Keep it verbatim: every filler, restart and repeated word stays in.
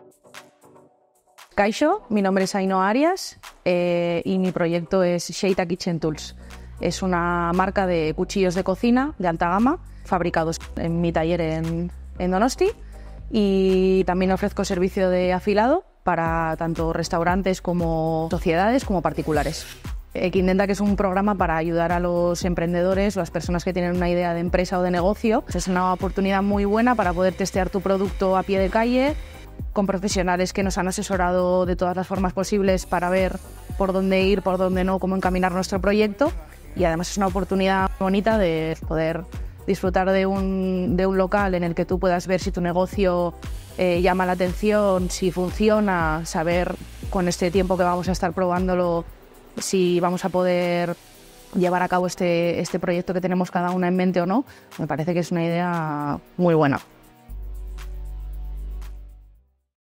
Kaixo, mi nombre es Ainhoa Arias eh, y mi proyecto es Xeita Kitchen Tools. Es una marca de cuchillos de cocina de alta gama, fabricados en mi taller en, en Donosti, y también ofrezco servicio de afilado para tanto restaurantes como sociedades como particulares. Equindenta, que es un programa para ayudar a los emprendedores, las personas que tienen una idea de empresa o de negocio. Es una oportunidad muy buena para poder testear tu producto a pie de calle, con profesionales que nos han asesorado de todas las formas posibles para ver por dónde ir, por dónde no, cómo encaminar nuestro proyecto. Y además es una oportunidad bonita de poder disfrutar de un, de un local en el que tú puedas ver si tu negocio eh, llama la atención, si funciona, saber con este tiempo que vamos a estar probándolo si vamos a poder llevar a cabo este, este proyecto que tenemos cada una en mente o no. Me parece que es una idea muy buena.